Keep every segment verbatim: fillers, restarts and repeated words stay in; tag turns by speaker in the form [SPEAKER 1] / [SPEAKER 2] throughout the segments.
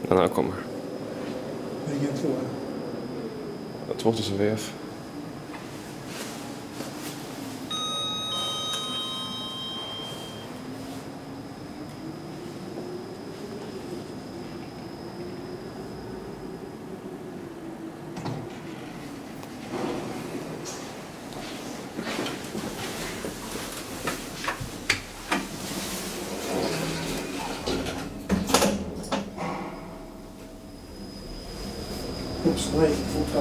[SPEAKER 1] Den här kommer.
[SPEAKER 2] Vilken tror jag?
[SPEAKER 1] tvåtusen V F.
[SPEAKER 2] Oops, nej, fort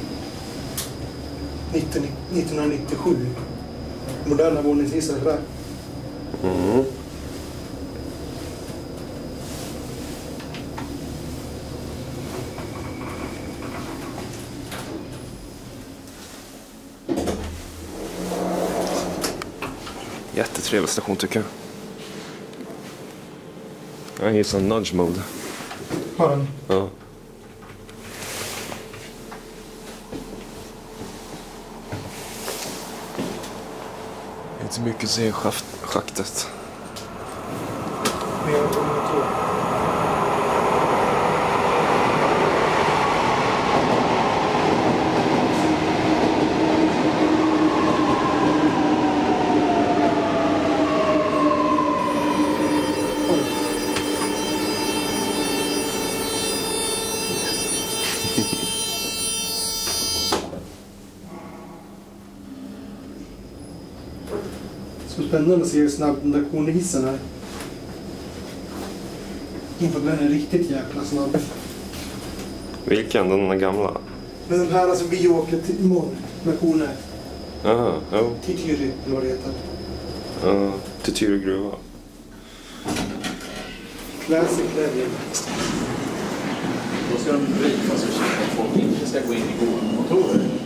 [SPEAKER 2] nittonhundranittiosju. Moderna våningshissar där.
[SPEAKER 1] Mm. Jättetrevlig station tycker jag. Jag är i sån nudge mode.
[SPEAKER 2] Har den?
[SPEAKER 1] Ja. Inte mycket att se i schaktet.
[SPEAKER 2] Men jag tror så spännande att se hur snabb den där konhissen är. Inför den är riktigt jäkla snabb.
[SPEAKER 1] Vilken? Den där gamla?
[SPEAKER 2] Men den här som vi åker till imorgon med koner.
[SPEAKER 1] Jaha, jo.
[SPEAKER 2] Till Tyry, eller vad det heter.
[SPEAKER 1] Ja, till Tyry gruva.
[SPEAKER 2] Classic level.
[SPEAKER 3] Då ska de bryta så att folk inte ska gå in i goda motorer.